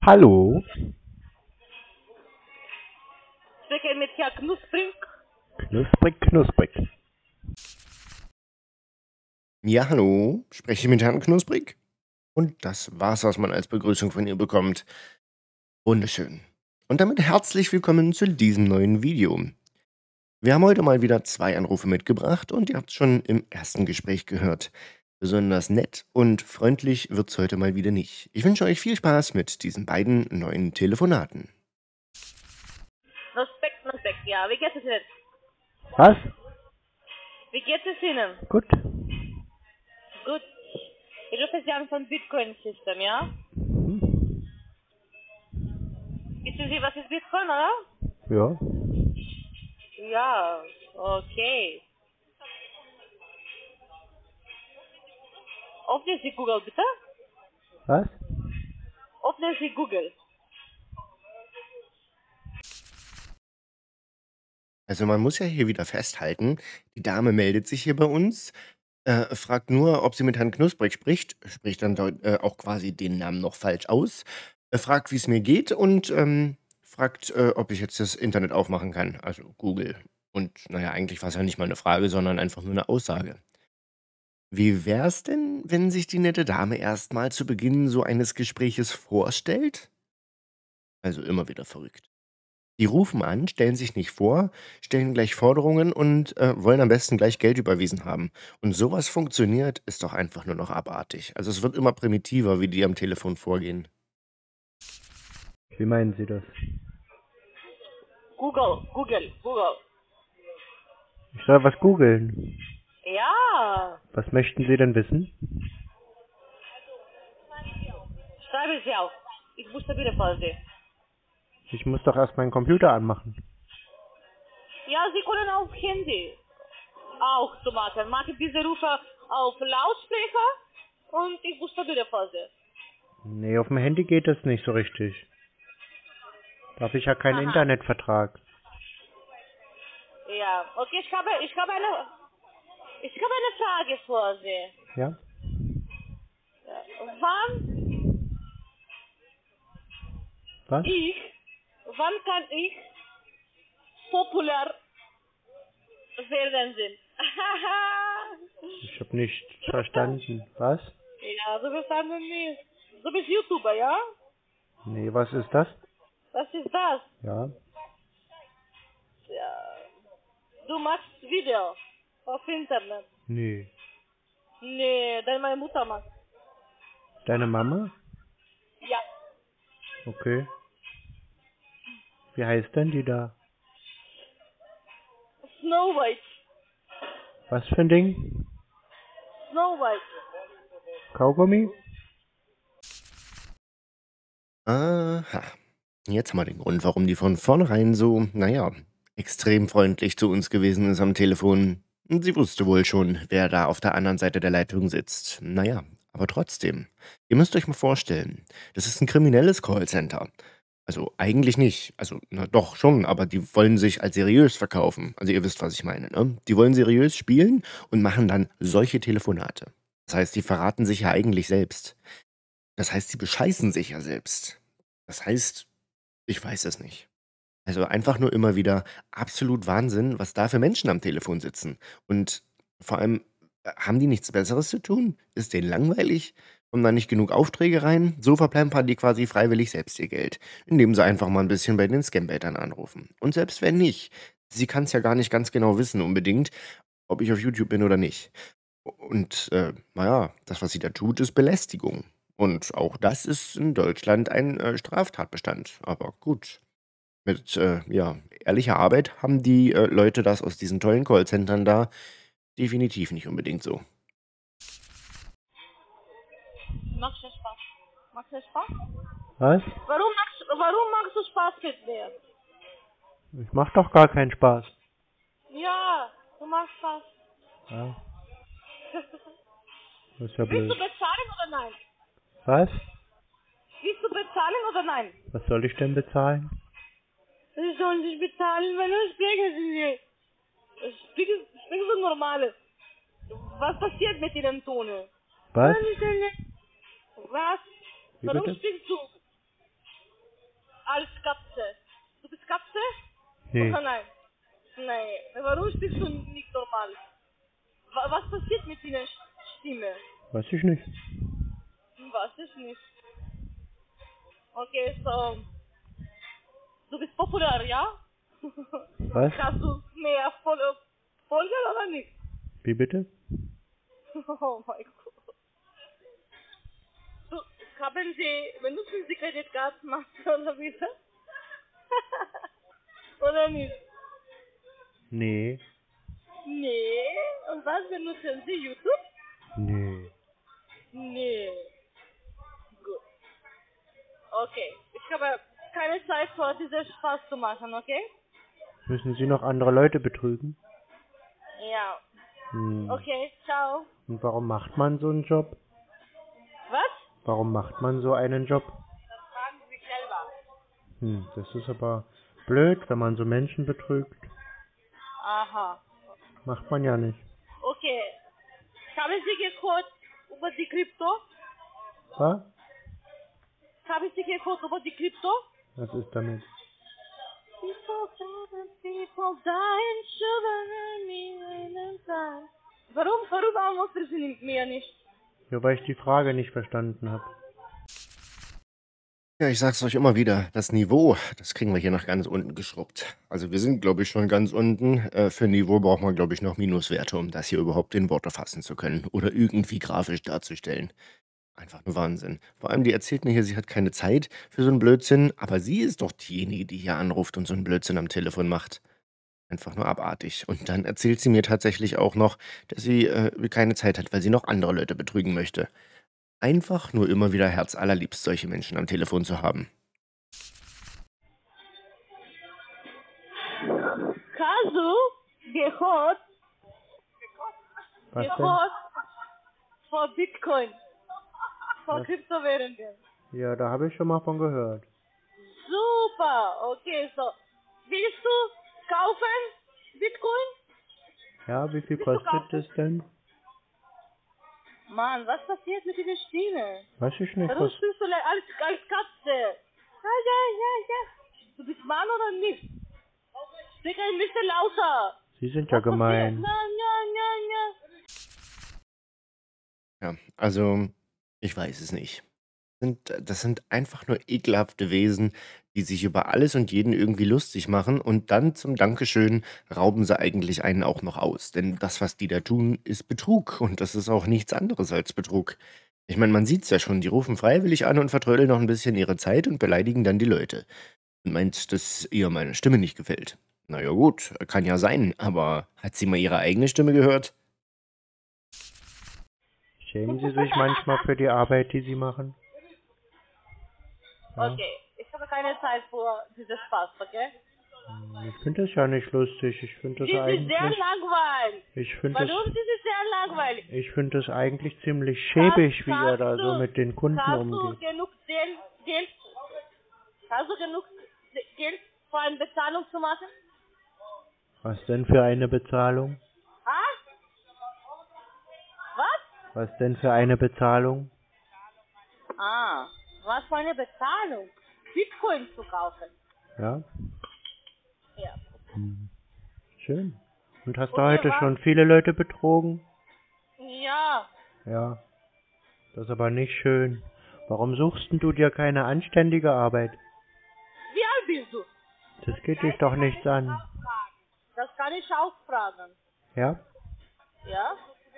Hallo? Spreche mit Herrn Knusprig. Knusprig, knusprig. Ja, hallo, spreche ich mit Herrn Knusprig? Und das war's, was man als Begrüßung von ihr bekommt. Wunderschön. Und damit herzlich willkommen zu diesem neuen Video. Wir haben heute mal wieder 2 Anrufe mitgebracht und ihr habt's schon im ersten Gespräch gehört. Besonders nett und freundlich wird's heute mal wieder nicht. Ich wünsche euch viel Spaß mit diesen beiden neuen Telefonaten. Knusprig, ja. Wie geht es Ihnen? Was? Wie geht es Ihnen? Gut. Gut. Ich rufe Sie an von Bitcoin System, ja? Wissen Sie, was ist Bitcoin, oder? Ja. Ja, okay. Öffnen Sie Google, bitte. Was? Öffnen Sie Google. Also man muss ja hier wieder festhalten, die Dame meldet sich hier bei uns, fragt nur, ob sie mit Herrn Knusprig spricht, spricht dann auch quasi den Namen noch falsch aus, fragt, wie es mir geht und fragt, ob ich jetzt das Internet aufmachen kann, also Google. Und naja, eigentlich war es ja nicht mal eine Frage, sondern einfach nur eine Aussage. Wie wär's denn, wenn sich die nette Dame erstmal zu Beginn so eines Gespräches vorstellt? Also immer wieder verrückt. Die rufen an, stellen sich nicht vor, stellen gleich Forderungen und, wollen am besten gleich Geld überwiesen haben. Und sowas funktioniert, ist doch einfach nur noch abartig. Also, es wird immer primitiver, wie die am Telefon vorgehen. Wie meinen Sie das? Google. Ich soll was googeln. Ja, Was möchten Sie denn wissen? schreiben Sie auf. Ich buchstabiere für Sie. Ich muss doch erst meinen Computer anmachen. Ja, Sie können auf Handy auch so machen. Machen diese Rufe auf Lautsprecher und ich buchstabiere für Sie. Nee, auf dem Handy geht das nicht so richtig. Da habe ich ja keinen Aha. Internetvertrag. Ja, okay, ich habe eine Frage für Sie. Ja? Wann Was? wann kann ich populär werden sind? Ich habe nicht verstanden. Was? Ja, du bist ein nicht. Du bist YouTuber, ja? Nee, was ist das? Was ist das? Ja. Ja. Du machst Video auf Internet. Nee. Nee, denn meine Mutter macht. Deine Mama? Ja. Okay. Wie heißt denn die da? Snow White. Was für ein Ding? Snow White. Kaugummi? Aha. Jetzt haben wir den Grund, warum die von vornherein so, naja, extrem freundlich zu uns gewesen ist am Telefon. Sie wusste wohl schon, wer da auf der anderen Seite der Leitung sitzt. Naja, aber trotzdem. Ihr müsst euch mal vorstellen, das ist ein kriminelles Callcenter. Also eigentlich nicht. Also, na doch schon, aber die wollen sich als seriös verkaufen. Also ihr wisst, was ich meine, ne? Die wollen seriös spielen und machen dann solche Telefonate. Das heißt, die verraten sich ja eigentlich selbst. Das heißt, sie bescheißen sich ja selbst. Das heißt, ich weiß es nicht. Also einfach nur immer wieder absolut Wahnsinn, was da für Menschen am Telefon sitzen. Und vor allem, haben die nichts Besseres zu tun? Ist denen langweilig? Kommen da nicht genug Aufträge rein? So verplempern die quasi freiwillig selbst ihr Geld, indem sie einfach mal ein bisschen bei den Scambaitern anrufen. Und selbst wenn nicht, sie kann es ja gar nicht ganz genau wissen unbedingt, ob ich auf YouTube bin oder nicht. Und, na ja, das, was sie da tut, ist Belästigung. Und auch das ist in Deutschland ein, Straftatbestand. Aber gut, mit, ja, ehrlicher Arbeit haben die, Leute das aus diesen tollen Callcentern da definitiv nicht unbedingt so. Macht dir Spaß? Macht dir Spaß? Was? Warum machst du Spaß mit mir? Ich mach doch gar keinen Spaß. Ja, du machst Spaß. Ja, das ist ja Willst du blöd. bezahlen oder nein? Was? Willst du bezahlen oder nein? Was soll ich denn bezahlen? Sie sollen nicht bezahlen, wenn du sprechen nicht. Sprechen so normale. Was passiert mit Ihrem Tone? Was? Was? Wie Warum bitte? sprichst du? als Katze. Du bist Katze? Nee. Oder nein? Nein. Warum sprichst du nicht normal? Was passiert mit deiner Stimme? Weiß ich nicht. Was ist nicht? Okay, so. Du bist populär, ja? Was? Hast du mehr Folger oder nicht? Wie bitte? Oh mein Gott. Du, haben Sie, benutzen Sie Kreditkarten oder bitte? Oder nicht? Nee. Nee. Und was benutzen Sie? YouTube? Nee. Nee. Gut. Okay. Ich habe keine Zeit für diesen Spaß zu machen, okay? Müssen Sie noch andere Leute betrügen? Ja. Hm. Okay, ciao. Und warum macht man so einen Job? Was? Warum macht man so einen Job? Das fragen Sie sich selber. Das ist aber blöd, wenn man so Menschen betrügt. Aha. Macht man ja nicht. Okay. Haben Sie gehört über die Krypto? Was? Haben Sie gehört über die Krypto? Was ist damit? People dying, sugar and me and time. Warum beantworten Sie mir nicht? Ja, weil ich die Frage nicht verstanden habe. Ja, ich sag's euch immer wieder, das Niveau, das kriegen wir hier nach ganz unten geschrubbt. Also wir sind, glaube ich, schon ganz unten. Für Niveau braucht man, glaube ich, noch Minuswerte, um das hier überhaupt in Worte fassen zu können oder irgendwie grafisch darzustellen. Einfach nur Wahnsinn. Vor allem, die erzählt mir hier, sie hat keine Zeit für so einen Blödsinn, aber sie ist doch diejenige, die hier anruft und so einen Blödsinn am Telefon macht. Einfach nur abartig. Und dann erzählt sie mir tatsächlich auch noch, dass sie keine Zeit hat, weil sie noch andere Leute betrügen möchte. Einfach nur immer wieder herzallerliebst, solche Menschen am Telefon zu haben. Hast du gehört Was denn? von Bitcoin? Von Was? Kryptowährungen? Ja, da habe ich schon mal von gehört. Super, okay, so. Willst du kaufen Bitcoin? Ja, wie viel Willst du kostet kaufen? das denn? Mann, was passiert mit dieser Stimme? Weiß ich nicht, Warum was... spielst du als Katze? Ja. Du bist Mann oder nicht? Sprich ein bisschen lauter. Sie sind ja Was passiert? gemein. Ja. Ja, also, ich weiß es nicht. Das sind einfach nur ekelhafte Wesen, die sich über alles und jeden irgendwie lustig machen und dann zum Dankeschön rauben sie eigentlich einen auch noch aus. Denn das, was die da tun, ist Betrug und das ist auch nichts anderes als Betrug. Ich meine, man sieht's ja schon, die rufen freiwillig an und vertrödeln noch ein bisschen ihre Zeit und beleidigen dann die Leute. Und meint, dass ihr meine Stimme nicht gefällt. Na ja gut, kann ja sein, aber hat sie mal ihre eigene Stimme gehört? Schämen Sie sich manchmal für die Arbeit, die Sie machen? Ja. Okay, ich habe keine Zeit für diesen Spaß, okay? Ich finde das ja nicht lustig. Ich finde das Sie sind sehr eigentlich... langweilig. Ich finde Warum sind Sie sehr langweilig? das eigentlich ziemlich schäbig, wie ihr da so du- mit den Kunden Hast du umgeht. genug Geld? Hast du genug Geld für eine Bezahlung zu machen? Was denn für eine Bezahlung? Ah? Was? Was denn für eine Bezahlung? Ah, was für eine Bezahlung? Bitcoin zu kaufen. Ja? Ja. Schön. Und hast du Okay, heute was? schon viele Leute betrogen? Ja. Ja. Das ist aber nicht schön. Warum suchst denn du dir keine anständige Arbeit? Wie alt bist du? Das geht dich doch nichts an. Das kann ich auch fragen. Ja? Ja?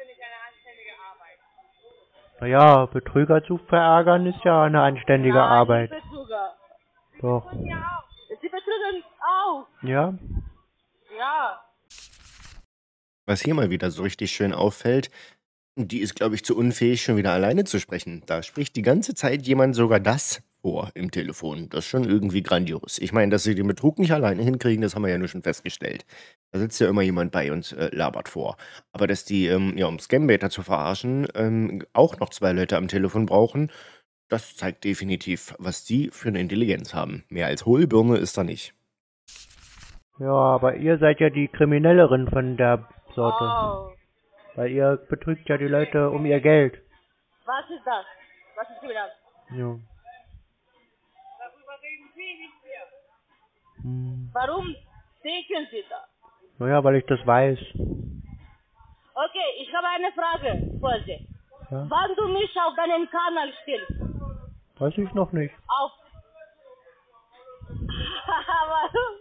Naja, Betrüger zu verärgern ist ja eine anständige Nein, Arbeit. nicht Betrüger. Doch. Sie betrügen auch. Ja? Ja. Was hier mal wieder so richtig schön auffällt, die ist, glaube ich, zu unfähig, schon wieder alleine zu sprechen. Da spricht die ganze Zeit jemand sogar das vor im Telefon. Das ist schon irgendwie grandios. Ich meine, dass sie den Betrug nicht alleine hinkriegen, das haben wir ja nur schon festgestellt. Da sitzt ja immer jemand bei und labert vor. Aber dass die, ja, um Scambaiter zu verarschen, auch noch 2 Leute am Telefon brauchen, das zeigt definitiv, was die für eine Intelligenz haben. Mehr als Hohlbirne ist da nicht. Ja, aber ihr seid ja die Kriminellerin von der Sorte. Oh. Weil ihr betrügt ja die Leute um ihr Geld. Was ist das? Was ist das? Ja. Warum denken Sie das? Naja, weil ich das weiß. Okay, ich habe eine Frage für Sie. Ja, Wann du mich auf deinen Kanal stellst? weiß ich noch nicht. Auf... Warum?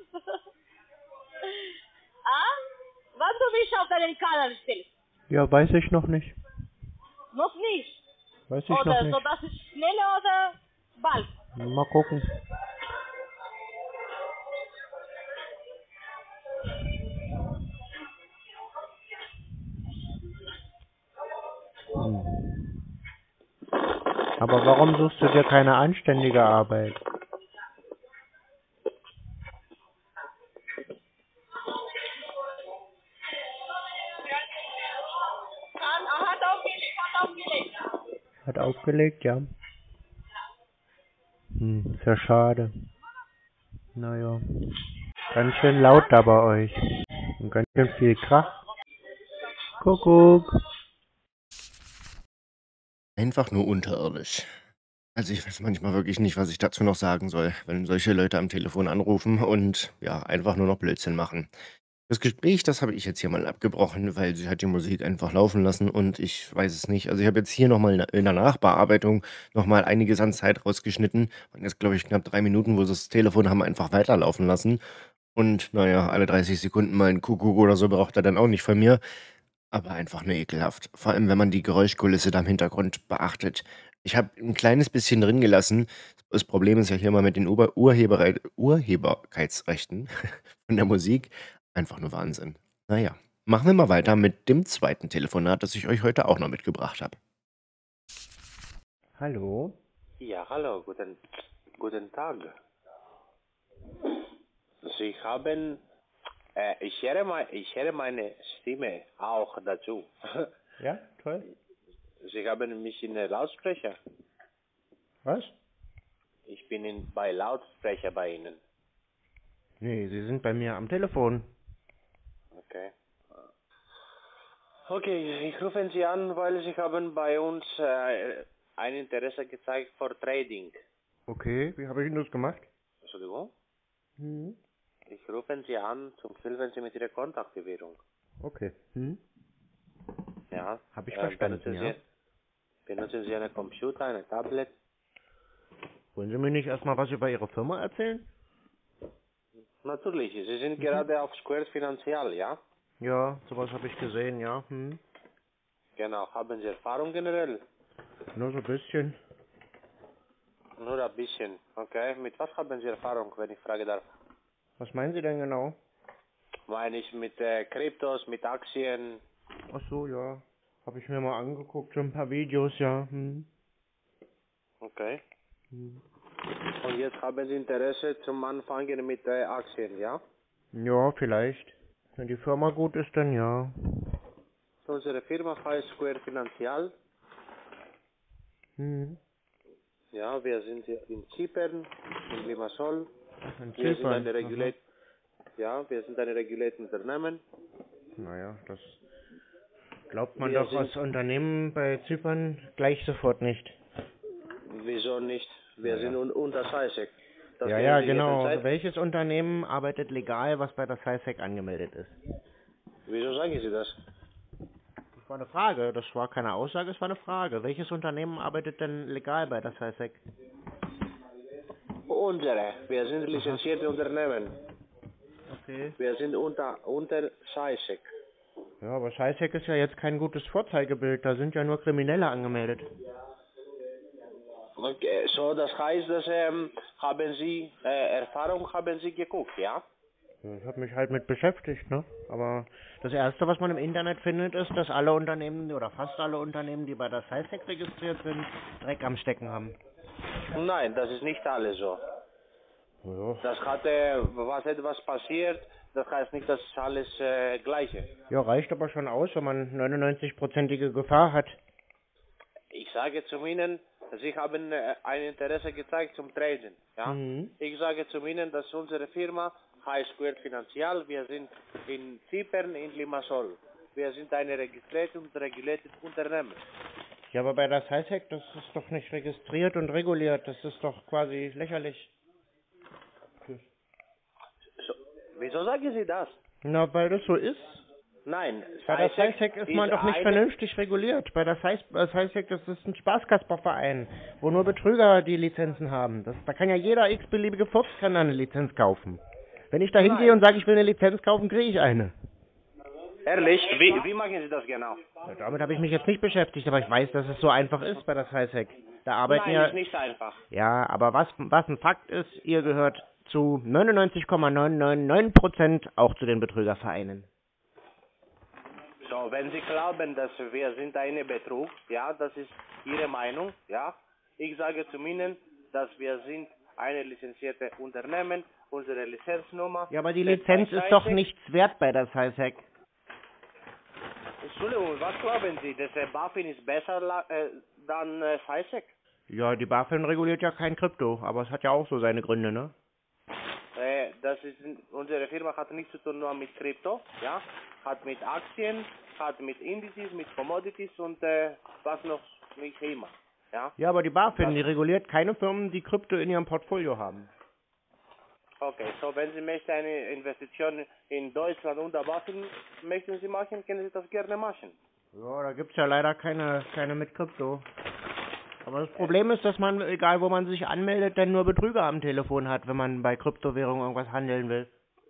Ah? Wann du mich auf deinen Kanal stellst? Ja, weiß ich noch nicht. Noch nicht. Weiß ich noch Oder nicht. so, das ist schneller oder bald? Mal gucken. Aber warum suchst du dir keine anständige Arbeit? Hat aufgelegt, ja. Ist ja schade. Naja. Ganz schön laut da bei euch. Und ganz schön viel Krach. Kuckuck. Einfach nur unterirdisch. Also ich weiß manchmal wirklich nicht, was ich dazu noch sagen soll, wenn solche Leute am Telefon anrufen und ja, einfach nur noch Blödsinn machen. Das Gespräch, das habe ich jetzt hier mal abgebrochen, weil sie hat die Musik einfach laufen lassen und ich weiß es nicht. Also ich habe jetzt hier nochmal in der Nachbearbeitung nochmal einiges an Zeit rausgeschnitten. Und jetzt glaube ich knapp 3 Minuten, wo sie das Telefon haben einfach weiterlaufen lassen. Und naja, alle 30 Sekunden mal ein Kuckuck oder so braucht er dann auch nicht von mir. Aber einfach nur ekelhaft. Vor allem, wenn man die Geräuschkulisse da im Hintergrund beachtet. Ich habe ein kleines bisschen drin gelassen. Das Problem ist ja hier mal mit den Urheberkeitsrechten von der Musik. Einfach nur Wahnsinn. Naja, machen wir mal weiter mit dem zweiten Telefonat, das ich euch heute auch noch mitgebracht habe. Hallo? Ja, hallo, guten Tag. Sie haben, ich höre meine Stimme auch dazu. Ja, toll. Sie haben mich in den Lautsprecher. Was? Ich bin bei Lautsprecher bei Ihnen. Nee, Sie sind bei mir am Telefon. Okay. Okay, ich rufe Sie an, weil Sie haben bei uns ein Interesse gezeigt für Trading. Okay, wie habe ich Ihnen das gemacht? Entschuldigung? Hm. Ich rufe Sie an, zum helfen Sie mit Ihrer Kontoaktivierung. Okay. Ja. Habe ich verstanden, ja. Benutzen Sie einen Computer, ein Tablet? Wollen Sie mir nicht erstmal was über Ihre Firma erzählen? Natürlich, Sie sind gerade auf Square Financial, ja? Ja, sowas habe ich gesehen, ja. Genau, haben Sie Erfahrung generell? Nur so ein bisschen. Nur ein bisschen, okay. Mit was haben Sie Erfahrung, wenn ich fragen darf? Was meinen Sie denn genau? Meine ich mit Kryptos, mit Aktien? Ach so, ja. Habe ich mir mal angeguckt, so ein paar Videos, ja. Okay. Und jetzt haben Sie Interesse zum Anfangen mit Aktien, ja? Ja, vielleicht. Wenn die Firma gut ist, dann ja. Unsere Firma heißt Square Financial. Ja, wir sind hier in Zypern, in Limassol. In Wir sind Zypern. wir sind ein reguliertes Unternehmen. Naja, das glaubt man Wir doch als Unternehmen bei Zypern gleich sofort nicht. Wieso nicht? Wir sind unter SciSec. Das Ja, nehmen ja, Sie genau. jederzeit. Welches Unternehmen arbeitet legal, was bei der SciSec angemeldet ist? Wieso sagen Sie das? Das war eine Frage, das war keine Aussage, es war eine Frage. Welches Unternehmen arbeitet denn legal bei der SciSec? Unsere. Wir sind lizenzierte Unternehmen. Okay. Wir sind unter SciSec. Ja, aber SciSec ist ja jetzt kein gutes Vorzeigebild, da sind ja nur Kriminelle angemeldet. Okay, so das heißt, dass haben Sie Erfahrung haben Sie geguckt, ja? Ich habe mich halt mit beschäftigt, ne? Aber das Erste, was man im Internet findet, ist, dass alle Unternehmen oder fast alle Unternehmen, die bei der SciSec registriert sind, Dreck am Stecken haben. Nein, das ist nicht alles so. Ja. Das hat was etwas passiert, das heißt nicht, dass alles Gleiche. Ja, reicht aber schon aus, wenn man 99-prozentige Gefahr hat. Ich sage zu Ihnen, Sie haben ein Interesse gezeigt zum Traden. Ja? Ich sage zu Ihnen, dass unsere Firma heißt Square Financial. Wir sind in Zypern, in Limassol. Wir sind ein registriertes und reguliertes Unternehmen. Ja, aber bei der SciSec, das ist doch nicht registriert und reguliert. Das ist doch quasi lächerlich. So, wieso sagen Sie das? Na, weil das so ist. Nein, Bei der SciSec ist man doch nicht vernünftig reguliert. Bei der SciSec, das ist ein Spaßkasperverein, wo nur Betrüger die Lizenzen haben. Da kann ja jeder x-beliebige Fuchs kann da eine Lizenz kaufen. Wenn ich da hingehe und sage, ich will eine Lizenz kaufen, kriege ich eine. Ehrlich? Wie machen Sie das genau? Ja, damit habe ich mich jetzt nicht beschäftigt, aber ich weiß, dass es so einfach ist bei der SciSec. Da arbeiten Nein, ja... ist nicht einfach. Ja, aber was ein Fakt ist, ihr gehört zu 99,999% auch zu den Betrügervereinen. So, wenn Sie glauben, dass wir sind eine Betrug, ja, das ist Ihre Meinung, ja. Ich sage zu Ihnen, dass wir sind eine lizenzierte Unternehmen, unsere Lizenznummer... Ja, aber die Lizenz ist doch nichts wert bei der SciSec. Entschuldigung, was glauben Sie, dass BaFin ist besser dann SciSec? Ja, die BaFin reguliert ja kein Krypto, aber es hat ja auch so seine Gründe, ne? Unsere Firma hat nichts zu tun nur mit Krypto, ja, hat mit Aktien, hat mit Indizes, mit Commodities und was noch nicht immer, ja. Ja, aber die BaFin, die reguliert keine Firmen, die Krypto in ihrem Portfolio haben. Okay, so wenn Sie möchten eine Investition in Deutschland unter BaFin möchten Sie machen, können Sie das gerne machen. Ja, da gibt's ja leider keine mit Krypto. Aber das Problem ist, dass man, egal wo man sich anmeldet, dann nur Betrüger am Telefon hat, wenn man bei Kryptowährungen irgendwas handeln will.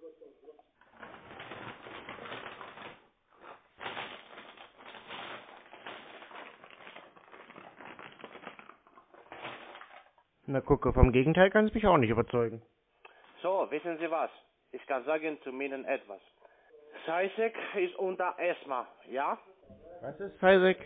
Na gucke, vom Gegenteil kann es mich auch nicht überzeugen. So, wissen Sie was? Ich kann sagen zu Ihnen etwas. SciSec ist unter ESMA, ja? Was ist SciSec?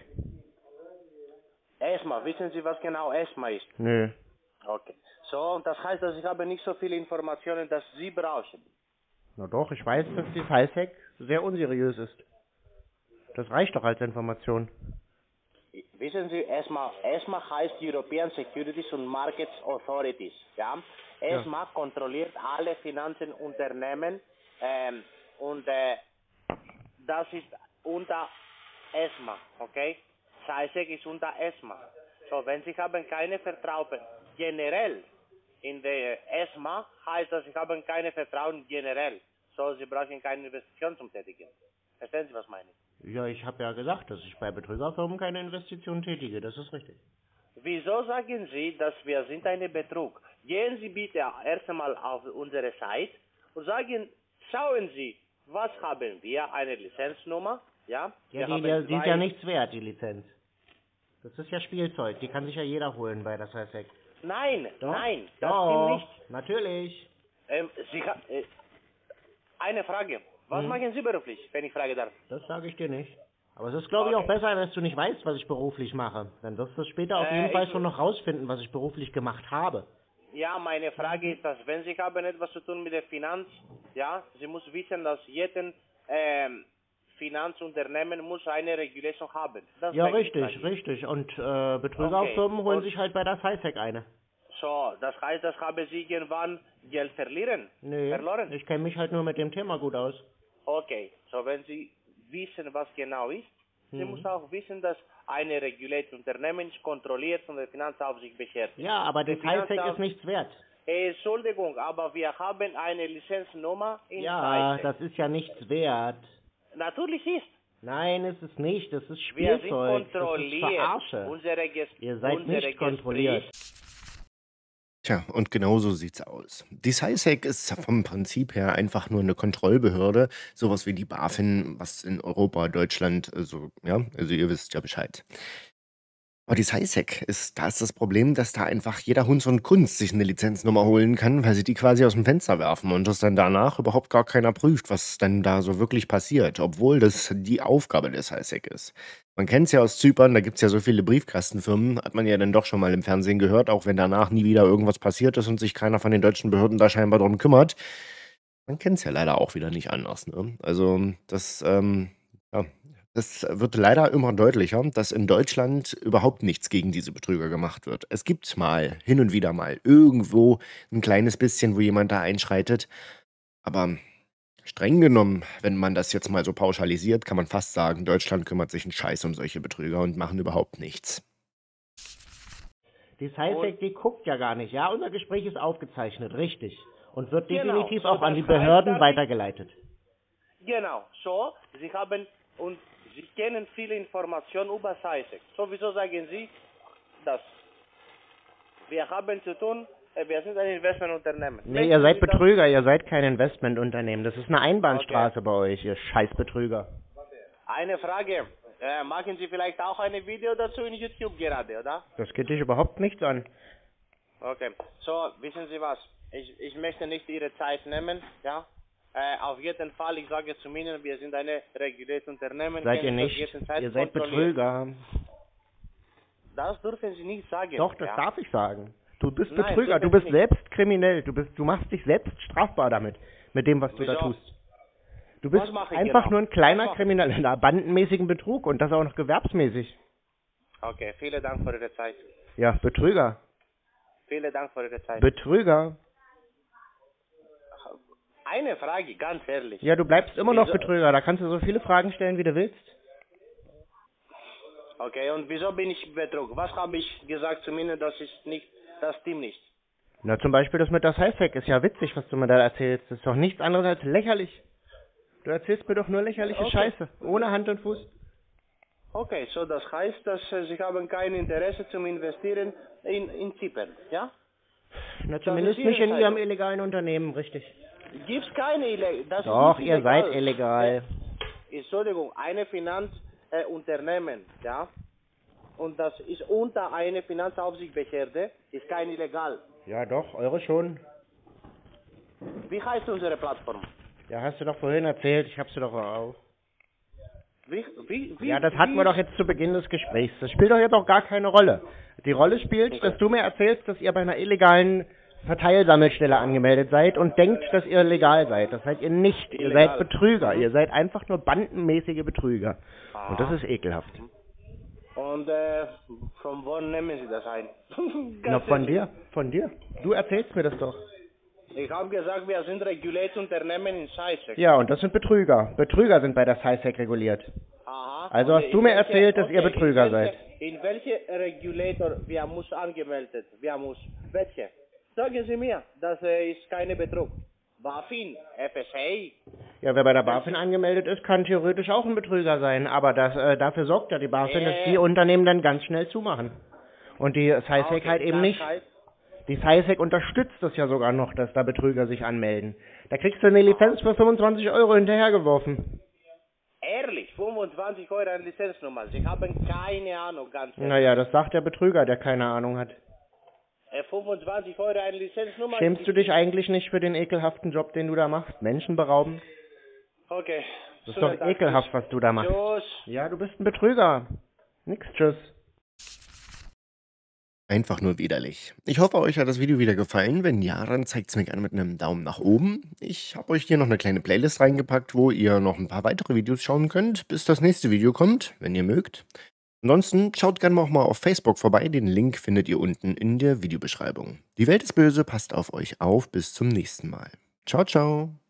ESMA, wissen Sie, was genau ESMA ist? Nö. Okay. So, das heißt, dass ich habe nicht so viele Informationen, dass Sie brauchen. Na doch, ich weiß, dass die SciSec sehr unseriös ist. Das reicht doch als Information. Wissen Sie, ESMA heißt European Securities and Markets Authorities. Ja? ESMA kontrolliert alle Finanzenunternehmen und das ist unter ESMA, okay? SciSec ist unter ESMA. So, wenn Sie haben keine Vertrauen generell in der ESMA, heißt das, Sie haben keine Vertrauen generell. So, Sie brauchen keine Investition zum Tätigen. Verstehen Sie, was meine ich? Ja, ich habe ja gesagt, dass ich bei Betrügerfirmen keine Investitionen tätige. Das ist richtig. Wieso sagen Sie, dass wir sind eine Betrug? Gehen Sie bitte erst einmal auf unsere Seite und sagen, schauen Sie, was haben wir? Eine Lizenznummer, ja? Ja, die ist ja nichts wert, die Lizenz. Das ist ja Spielzeug, die kann sich ja jeder holen bei der SciSec. Nein, Doch? nein, das Doch, stimmt nicht. Natürlich. Eine Frage. Was machen Sie beruflich, wenn ich fragen darf? Das sage ich dir nicht. Aber es ist, glaube ich, auch besser, dass du nicht weißt, was ich beruflich mache. Dann wirst du später auf jeden Fall schon noch rausfinden, was ich beruflich gemacht habe. Ja, meine Frage ist, dass wenn Sie haben etwas zu tun mit der Finanz, ja, Sie muss wissen, dass jeden Finanzunternehmen muss eine Regulation haben. Das Ja, richtig. Und Betrügerfirmen holen sich halt bei der SciSec eine. So, das heißt, das haben Sie irgendwann Geld verloren? Ich kenne mich halt nur mit dem Thema gut aus. Okay, so wenn Sie wissen, was genau ist, Sie muss auch wissen, dass eine regulierte Unternehmen kontrolliert und die Finanzaufsicht beschäftigt. Ja, aber die SciSec ist nichts wert. Entschuldigung, aber wir haben eine Lizenznummer in Ja, SciSec. das ist ja nichts wert. Natürlich ist. Nein, es ist nicht. Das ist Wir Spielzeug. sind kontrolliert. Das ist Verarsche. Ihr seid nicht kontrolliert. Tja, und genau so sieht's aus. Die SciSec ist vom Prinzip her einfach nur eine Kontrollbehörde, sowas wie die BaFin, was in Europa, Deutschland, also ihr wisst ja Bescheid. Aber die SciSec da ist das Problem, dass da einfach jeder Hunds und Kunst sich eine Lizenznummer holen kann, weil sie die quasi aus dem Fenster werfen und das dann danach überhaupt gar keiner prüft, was dann da so wirklich passiert, obwohl das die Aufgabe der SciSec ist. Man kennt es ja aus Zypern, da gibt es ja so viele Briefkastenfirmen, hat man ja dann doch schon mal im Fernsehen gehört, auch wenn danach nie wieder irgendwas passiert ist und sich keiner von den deutschen Behörden da scheinbar drum kümmert. Man kennt es ja leider auch wieder nicht anders, ne? Also das wird leider immer deutlicher, dass in Deutschland überhaupt nichts gegen diese Betrüger gemacht wird. Es gibt mal, hin und wieder mal, irgendwo ein kleines bisschen, wo jemand da einschreitet. Aber streng genommen, wenn man das jetzt mal so pauschalisiert, kann man fast sagen, Deutschland kümmert sich einen Scheiß um solche Betrüger und machen überhaupt nichts. Die SciSec, die guckt ja gar nicht. Ja, unser Gespräch ist aufgezeichnet, richtig. Und wird Genau, definitiv so auch an das die heißt, Behörden dass weitergeleitet. Genau, so, Sie haben und Sie kennen viele Informationen über SciSec. Sowieso sagen Sie, dass wir haben zu tun, wir sind ein Investmentunternehmen. Nee, ihr seid Sie das? Betrüger, ihr seid kein Investmentunternehmen. Das ist eine Einbahnstraße bei euch, ihr Scheißbetrüger. Eine Frage, machen Sie vielleicht auch ein Video dazu in YouTube gerade, oder? Das geht dich überhaupt nichts an. Okay, so, wissen Sie was, ich möchte nicht Ihre Zeit nehmen, ja? Auf jeden Fall, ich sage zu Ihnen, wir sind ein reguliertes Unternehmen. Seid ihr können das nicht, jederzeit ihr seid kontrollieren. Betrüger. Das dürfen Sie nicht sagen. Doch, das ja? darf ich sagen. Du bist Nein, Betrüger, du dürfen bist Sie nicht. selbst kriminell, du machst dich selbst strafbar damit, mit dem, was du da Wieso? tust. Du bist Was mache ich einfach genau? nur ein kleiner Was mache- Krimineller, bandenmäßigen Betrug und das auch noch gewerbsmäßig. Okay, vielen Dank für Ihre Zeit. Ja, Betrüger. Vielen Dank für Ihre Zeit. Betrüger. Eine Frage, ganz ehrlich. Ja, du bleibst immer noch Wieso- Betrüger, da kannst du so viele Fragen stellen, wie du willst. Okay, und wieso bin ich betrug? Was habe ich gesagt zu Ihnen, das stimmt nicht? Na, zum Beispiel das mit der Sci-Fac ist ja witzig, was du mir da erzählst. Das ist doch nichts anderes als lächerlich. Du erzählst mir doch nur lächerliche Okay. Scheiße, ohne Hand und Fuß. Okay, so das heißt, dass Sie haben kein Interesse zum Investieren in Zypern, ja? Na, zumindest ist nicht Ihre in ihrem Entscheidung. illegalen Unternehmen, richtig. Gibt's keine das ist Doch, nicht ihr illegal. seid illegal. Entschuldigung, eine Finanzunternehmen, ja? Und das ist unter eine Finanzaufsichtsbehörde, ist kein illegal. Ja, doch, eure schon. Wie heißt unsere Plattform? Ja, hast du doch vorhin erzählt, ich hab's dir doch auch. Wie, Ja, das hatten wir doch jetzt zu Beginn des Gesprächs. Das spielt doch jetzt auch gar keine Rolle. Die Rolle spielt, Okay. dass du mir erzählst, dass ihr bei einer illegalen Verteilsammelstelle angemeldet seid und denkt, dass ihr legal seid. Das seid ihr nicht. Ihr Illegal. seid Betrüger. Ihr seid einfach nur bandenmäßige Betrüger. Und das ist ekelhaft. Und von wo nehmen Sie das ein? Na, Ganz von ehrlich. dir. Von dir. Du erzählst mir das doch. Ich habe gesagt, wir sind reguliertes Unternehmen in SciSec. Ja, und das sind Betrüger. Betrüger sind bei der SciSec reguliert. Aha. Also Und hast du in mir welche- erzählt, dass ihr okay, Betrüger in welche, seid. In welche Regulator wir muss angemeldet? Welche? Sagen Sie mir, das ist keine Betrug. BaFin, FSA. Ja, wer bei der BaFin angemeldet ist, kann theoretisch auch ein Betrüger sein. Aber dafür sorgt ja die BaFin, dass die Unternehmen dann ganz schnell zumachen. Und die SciSec Okay, halt eben das nicht. heißt, Die SciSec unterstützt das ja sogar noch, dass da Betrüger sich anmelden. Da kriegst du eine Lizenz für 25 € hinterhergeworfen. ehrlich, 25 € an Lizenznummer. Sie haben keine Ahnung, ganz ehrlich. Naja, das sagt der Betrüger, der keine Ahnung hat. 25 € an Lizenznummer. Schämst du dich eigentlich nicht für den ekelhaften Job, den du da machst? Menschen berauben? Okay. Das ist doch ekelhaft, was du da machst. Tschüss. Ja, du bist ein Betrüger. Nix, tschüss. Einfach nur widerlich. Ich hoffe, euch hat das Video wieder gefallen. Wenn ja, dann zeigt es mir gerne mit einem Daumen nach oben. Ich habe euch hier noch eine kleine Playlist reingepackt, wo ihr noch ein paar weitere Videos schauen könnt, bis das nächste Video kommt, wenn ihr mögt. Ansonsten schaut gerne auch mal auf Facebook vorbei. Den Link findet ihr unten in der Videobeschreibung. Die Welt ist böse, passt auf euch auf. Bis zum nächsten Mal. Ciao, ciao.